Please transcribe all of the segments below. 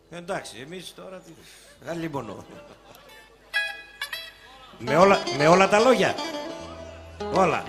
Εντάξει, εμείς τώρα τι... Αλίμονο. Με όλα τα λόγια. Όλα.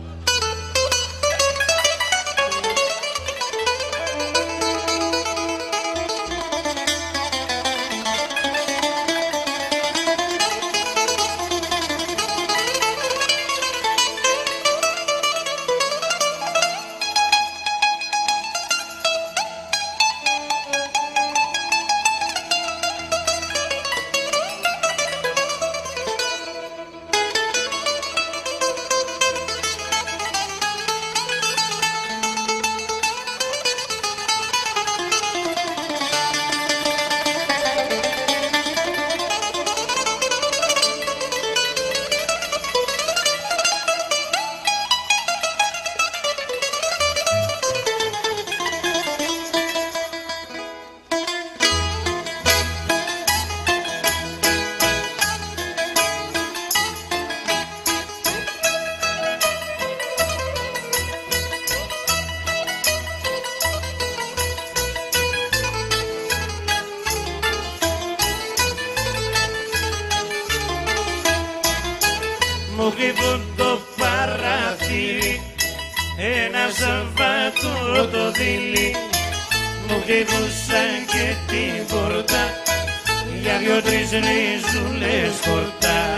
Μου κρύβουν το παραθύρι, ένα Σαββάτο το δείλι. Μου κρύβουσαν και την πόρτα, για δυο-τρεις ριζούλες χορτά.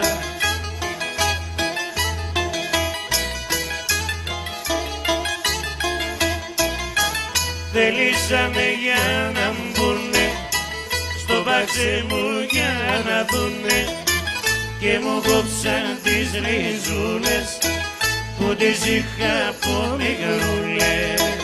Θελήσαμε για να μπουνε, στο μπάξε μου για να δουνε, και μου κόψαν τις ριζούλες που τις είχα από μικρούλες.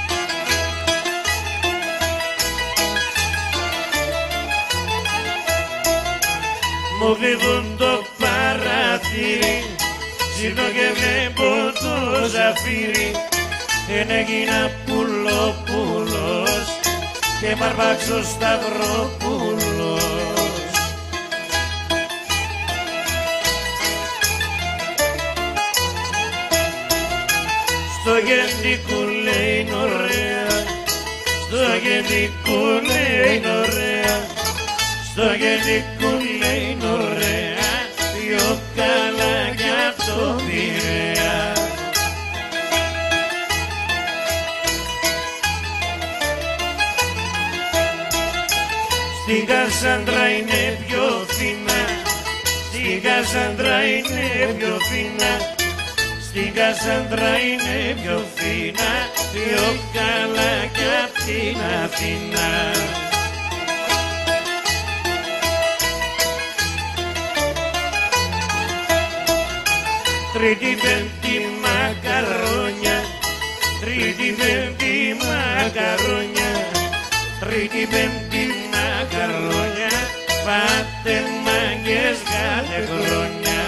Μου κρύβουν το παραθύρι, ζητώ και βλέπω το ζαφύρι, εν έγινα πουλοπούλος και μ' αρπάξω ο Σταυροπούλος. Στο γεννικού λέει είναι ωραία, στο γεννικού λέει είναι ωραία, στο γεννικού λέει είναι ωραία, πιο καλά κι απ' το Πειραιά. Στην Κασάνδρα είναι πιο φίνα, στην Κασάνδρα είναι πιο φίνα, στην Κασάνδρα είναι πιο φίνα, πιο καλά κι απ' την Αθήνα. Τρίτη πέμπτη μακαρόνια, τρίτη πέμπτη μακαρόνια, τρίτη πέμπτη μακαρόνια, πάτε μάγκες κάθε χρόνια.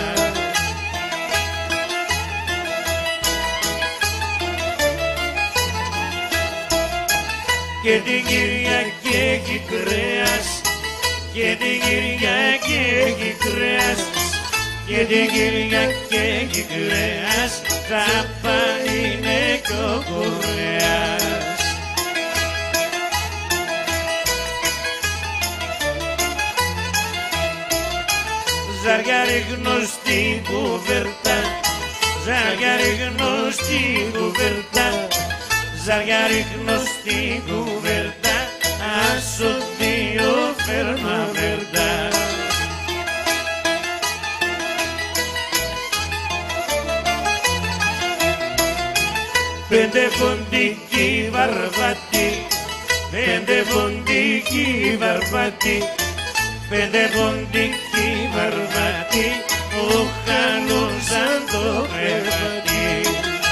Και την Κυριακή έχει κρέας, και την Κυριακή έχει κρέας, και την Κυριακή έχει κρέας, τσάπα είναι κι ο κουρέας. Ζάρια ρίχνω στην κουβέρτα, ζάρια ρίχνω στην κουβέρτα, ζάρια ρίχνω στην κουβέρτα, άσο δύο φέρνω αβέρτα. Πέντε ποντικοί βαρβάτη, πέντε ποντικοί βαρβάτη, πέντε ποντικοί βαρβάτη, ο χαλός σαν το κρεβάτι.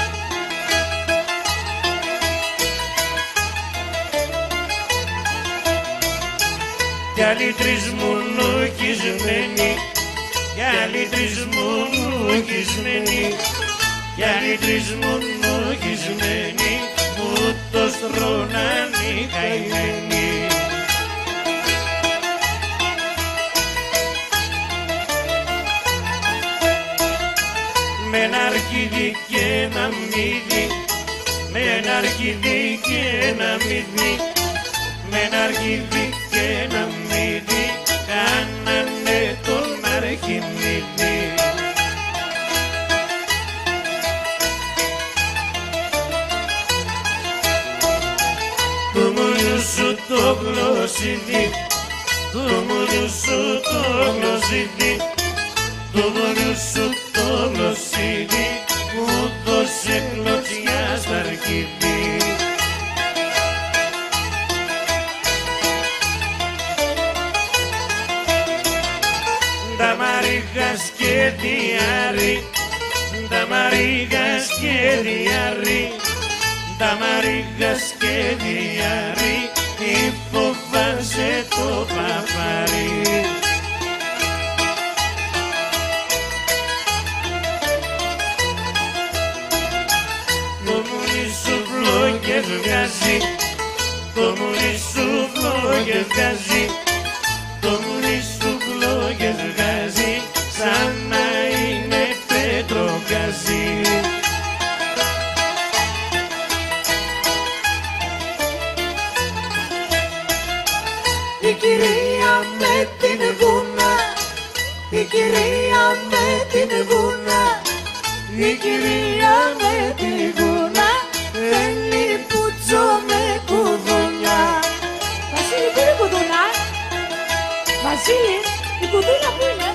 Κι άλλοι τρεις μονοχισμένοι, κι άλλοι τρεις μονοχισμένοι, κι άλλοι τρεις μονοχισμένοι, που το στρώναν οι καημένοι. Με ένα αρχίδι και ένα μύδι, με ένα αρχίδι και ένα μύδι, με ένα αρχίδι και ένα κλωσίδι, του μουνιού σου το κλωσίδι, του μουνιού σου το κλωσίδι, μου δώσε κλωτσιά στα αρχίδι. Τα μαρίγας και διάρρη, τα μαρίγας και διάρρη, τα μαρίγας και διάρρη, μη φοβάσαι το παπάρι. Το μουνί σου φλόγες βγάζει, το μουνί σου φλόγες βγάζει, το μουνί σου φλόγες βγάζει, σαν να είναι πετροκαζί. Η κυρία με την γούνα, η κυρία με την γούνα, η κυρία με την γούνα, θέλει πουτσό με κουδούνια. Βασίλη, πού είναι η κουδούνα? Βασίλη, η κουδούνα πού είναι?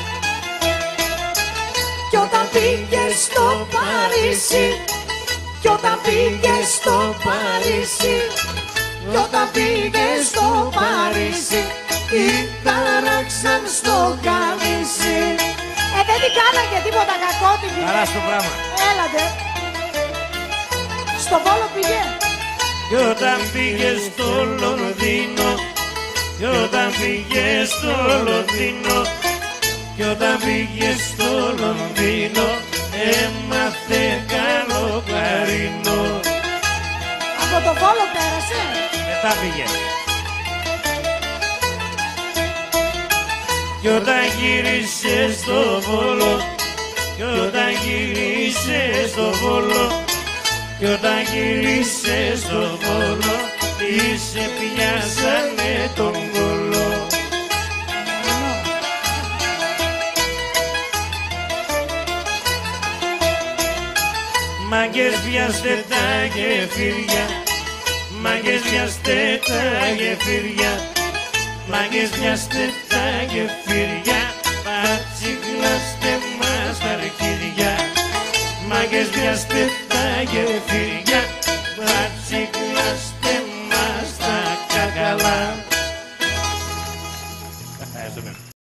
Κι όταν πήγε στο Παρίσι, κι όταν πήγε στο Παρίσι, κι όταν πήγε στο Παρίσι, τη τάραξαν στο καμίσι. Δεν την κάνανε τίποτα κακό την πήγε. Χαρά στο πράγμα. Έλατε. Στο Βόλο πήγε. Κι όταν πήγε στο Λονδίνο, κι όταν πήγε στο Λονδίνο, κι όταν πήγε στο Λονδίνο, έμαθε καλό κλαρίνο. Από το Βόλο πέρασε. Μετά πήγε. Κι όταν γύρισε στο Βόλο, κι όταν γύρισε στο Βόλο, κι όταν γύρισε στο Βόλο, είσαι πιάσανε τον κόλο. Μάγκες βιάστε τα γεφύρια, μάγκες βιάστε τα γεφύρια, μάγκες βιάστε τα γεφύρια, πατσιγλάστε μας τα αρχίδια. Μάγκες βιάστε τα γεφύρια, πατσιγλάστε μας τα κακαλά.